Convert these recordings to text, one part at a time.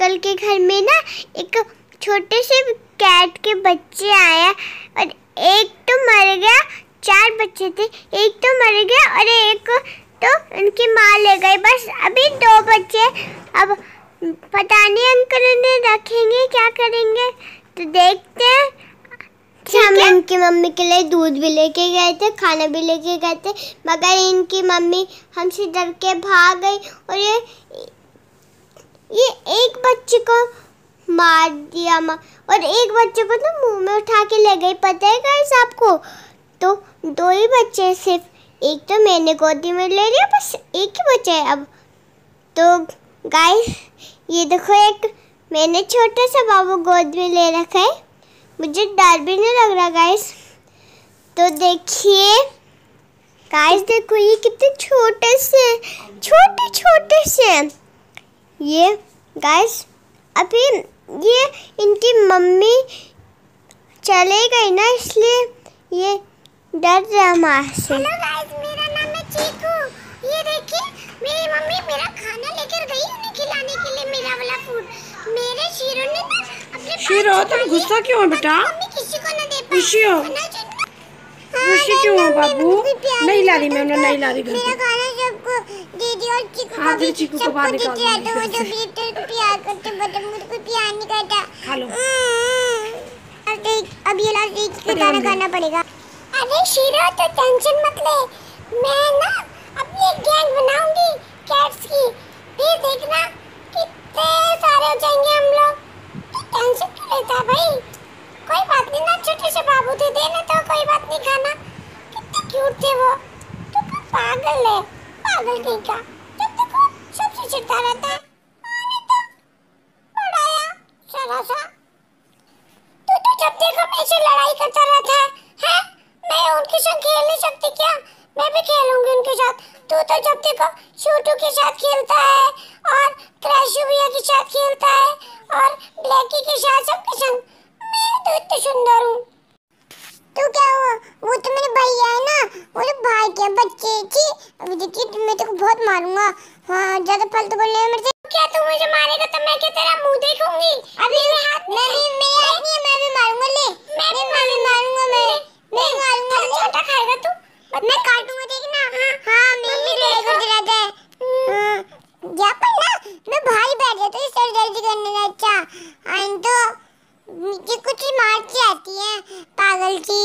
Uncle के घर में ना एक छोटे से कैट के बच्चे आए और एक तो मर गया। 4 बच्चे थे, एक तो मर गया और एक तो उनकी माँ ले गई। बस अभी 2 बच्चे। अब पता नहीं अंकल उन्हें रखेंगे क्या करेंगे, तो देखते हैं। हम इनकी मम्मी के लिए दूध भी लेके गए थे, खाना भी लेके गए थे, मगर इनकी मम्मी हमसे डर के भाग गई और ये एक बच्चे को मार दिया और एक बच्चे को तो मुंह में उठा के ले गई। पता है गाइस आपको? तो 2 ही बच्चे सिर्फ, एक तो मैंने गोदी में ले लिया, बस एक ही बच्चा है अब। तो गाइस ये देखो, एक मैंने छोटा सा बाबू गोद में ले रखा है, मुझे डर भी नहीं लग रहा गाइस। तो देखिए गाइस, देखो ये कितने छोटे से ये गाइस। अभी ये इनकी मम्मी चले गई ना, इसलिए ये डर रहा हमारे से। हेलो गाइस, मेरा नाम है चीकू। ये देखिए मेरी मम्मी मेरा खाना लेकर गई उन्हें खिलाने के लिए, मेरा वाला फूड। मेरे शीरो ने ना अपने शीरो, तुम गुस्सा क्यों हो बेटा? मम्मी किसी को ना दे पाए। खुशी हो? खुशी क्यों हो बाबू? नहीं ला रही मैं, नहीं ला रही घर मेरा खाना सबको दीदी और चीकू हाँ, दीदी चीकू को बाहर निकाल दो। जो भी प्यार करते बट मुझको प्यार नहीं करता। खा लो। अब ये लास्ट वीक का खाना खाना पड़ेगा। अरे शीरो, तो टेंशन मत ले, मैं ना अपनी एक गैंग बनाऊंगी कैट्स की, फिर देखना कितने सारे हो जाएंगे हम लोग। टेंशन क्यों लेता भाई? कोई बात नहीं ना, छोटे से बाबू थे, देना तो कोई बात नहीं, खाना। कितने क्यूट थे वो। तो पागल है, पागल कहीं का। जब देखो सबसे चिढ़ता रहता है। आने तो बड़ाया सारा सा। तो जब देखो मेरे लड़ाई करता रहता है? मैं उनके साथ खेल नहीं सकती क्या? मैं भी खेलूंगी उनके साथ। तो जब देखो छोटू के साथ खेलता है और क्रैशू भैया के साथ खेलता है और ब्लैकी के साथ, सबके संग। मैं तो इतनी सुंदर हूँ। तो क्या हुआ? वो तो मेरे भैया है ना, वो तो भाई के बच्चे थी। अभी देखिए मैं तो बहुत मारूंगा। हाँ, ज्यादा फालतू बोलने में मेरे से। क्या तू मुझे मारेगा तो मैं क्या तेरा मुंह देखूंगी? अभी मेरे हाथ में मेरे हाथ नहीं है, मैं भी मारूंगा। ले मैं भी मारूंगा। मैं मारूंगा। छोटा खाएगा तू? मैं काटूंगा, देखना। हाँ मेरी लड़ाई करते रहता है। जा पर ना मैं भारी बैठ जाता हूँ सर जल्दी करने का। अच्छा आई तो मुझे कुछ मारती आती है, पागल सी।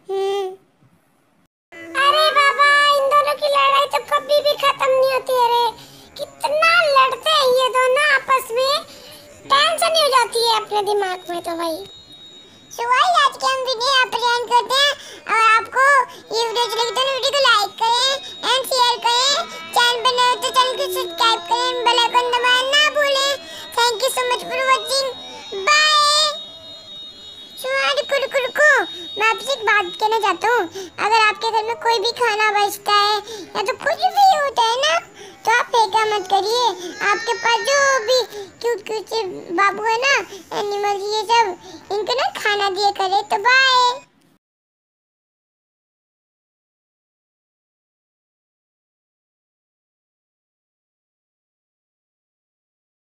अरे बाबा, इन दोनों की लड़ाई तो कभी भी खत्म नहीं होती है रे। कितना लड़ते हैं ये दोनों आपस में, टेंशन ही हो जाती है अपने दिमाग में तो भाई। आज के हम वीडियो यहाँ पर एंड करते हैं। और आपको ये वीडियो अच्छी लगी तो वीडियो को लाइक करें एंड शेयर करें। चैनल पर नए हो तो चैनल को सब्सक्राइब करें, बेल आइकन दबाना ना भूलें। Thank you so much for watching, bye. रुको, मैं आपसे एक बात कहना चाहता हूँ। अगर आपके घर में कोई भी खाना बचता है या तो कुछ भी होता है ना, तो आप फेंका मत करिए। आपके पास जो भी क्यूट से बाबू है ना, एनिमल, ये सब, इनको ना खाना दिया करे। तो बाय।